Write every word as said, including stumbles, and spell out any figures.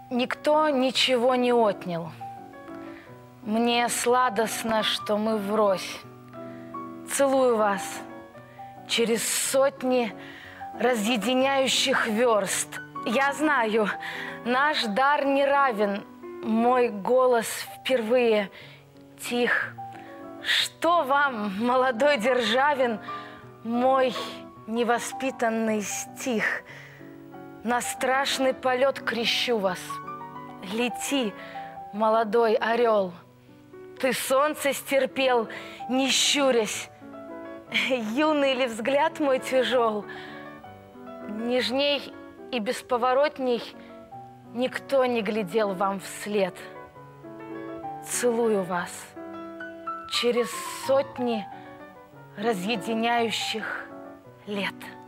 Никто ничего не отнял. Мне сладостно, что мы врозь. Целую вас через сотни разъединяющих верст. Я знаю, наш дар не равен. Мой голос впервые тих. Что вам, молодой Державин, мой невоспитанный стих? На страшный полет крещу вас. Лети, молодой орел. Ты солнце стерпел, не щурясь. Юный ли взгляд мой тяжел? Нежней и бесповоротней никто не глядел вам вслед. Целую вас через сотни разъединяющих лет.